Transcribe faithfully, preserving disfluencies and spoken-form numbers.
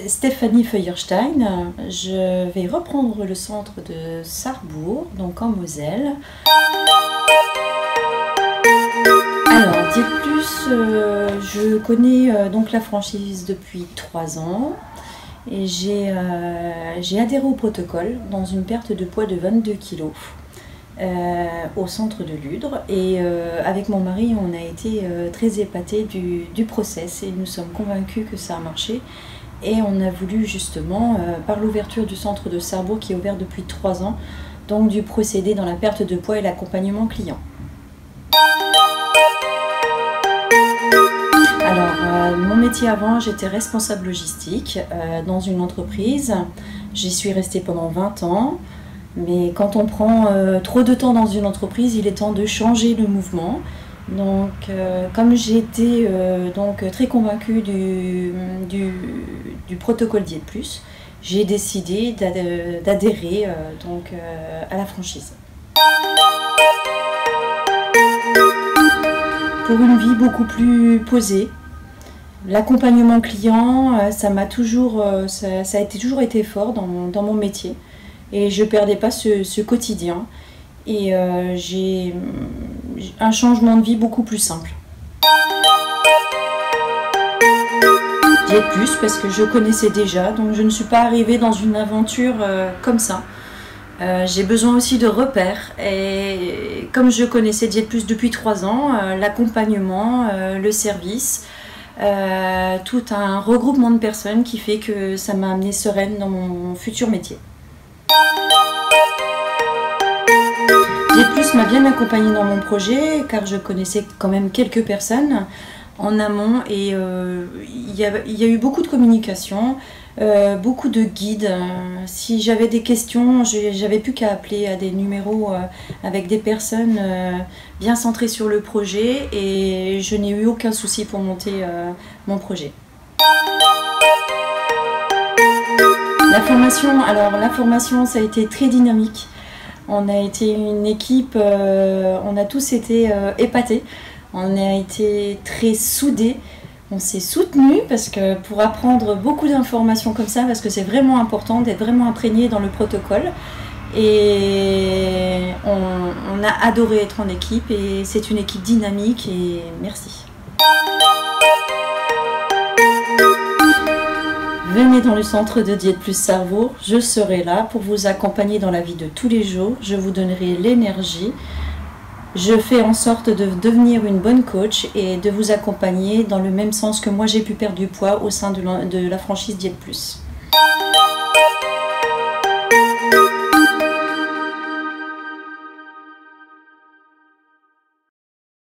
Stéphanie Feuerstein. Je vais reprendre le centre de Sarrebourg, donc en Moselle. Alors, Diète Plus, euh, je connais euh, donc la franchise depuis trois ans et j'ai euh, j'ai adhéré au protocole dans une perte de poids de vingt-deux kilos euh, au centre de Ludre. Et euh, avec mon mari, on a été euh, très épatés du, du process et nous sommes convaincus que ça a marché. Et on a voulu justement, euh, par l'ouverture du centre de Sarrebourg qui est ouvert depuis trois ans, donc du procéder dans la perte de poids et l'accompagnement client. Alors, euh, mon métier avant, j'étais responsable logistique euh, dans une entreprise. J'y suis restée pendant vingt ans. Mais quand on prend euh, trop de temps dans une entreprise, il est temps de changer le mouvement. Donc, euh, comme j'étais euh, donc très convaincue du, du, du protocole Diète Plus, j'ai décidé d'adhérer euh, donc euh, à la franchise. Pour une vie beaucoup plus posée, l'accompagnement client, ça m'a toujours, ça, ça a été, toujours été fort dans mon, dans mon métier et je ne perdais pas ce, ce quotidien et euh, j'ai un changement de vie beaucoup plus simple. Diète Plus parce que je connaissais déjà, donc je ne suis pas arrivée dans une aventure euh, comme ça. Euh, j'ai besoin aussi de repères et comme je connaissais Diète Plus depuis trois ans, euh, l'accompagnement, euh, le service, euh, tout un regroupement de personnes qui fait que ça m'a amenée sereine dans mon futur métier. Diète Plus m'a bien accompagnée dans mon projet car je connaissais quand même quelques personnes en amont et euh, il y a, il y a eu beaucoup de communication. Euh, beaucoup de guides. Euh, si j'avais des questions, j'avais plus qu'à appeler à des numéros euh, avec des personnes euh, bien centrées sur le projet et je n'ai eu aucun souci pour monter euh, mon projet. La formation, alors la formation ça a été très dynamique. On a été une équipe, euh, on a tous été euh, épatés, on a été très soudés. On s'est soutenus parce que pour apprendre beaucoup d'informations comme ça, parce que c'est vraiment important d'être vraiment imprégné dans le protocole. Et on, on a adoré être en équipe et c'est une équipe dynamique et merci. Venez dans le centre de Diète Plus Sarrebourg, je serai là pour vous accompagner dans la vie de tous les jours. Je vous donnerai l'énergie. Je fais en sorte de devenir une bonne coach et de vous accompagner dans le même sens que moi j'ai pu perdre du poids au sein de la franchise Diète Plus.